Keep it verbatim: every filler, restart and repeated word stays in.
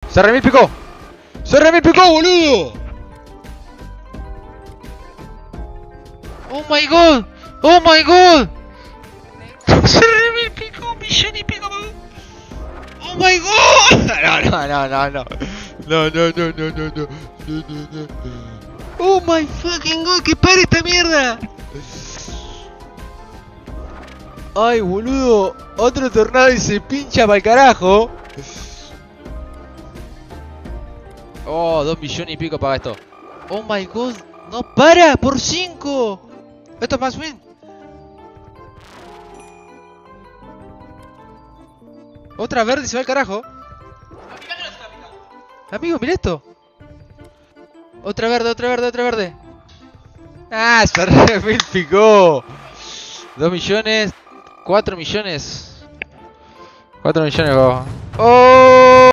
Se remil picó. Se remil picó, boludo. Oh my god. Oh my god. Se remil picó. Un millón y pico. Oh my god. No, no, no, no. No, no, no, no, no, no. No, no, no. Oh my fucking god. Que pare esta mierda. Ay, boludo. Otro tornado y se pincha para el carajo. Oh, dos millones y pico paga esto. Oh my god. No para, por cinco. Esto es más win. Otra verde y se va al carajo. Amigo, mira esto. Otra verde, otra verde, otra verde. Ah, se remil picó. Dos millones. Cuatro millones. Cuatro millones, oh.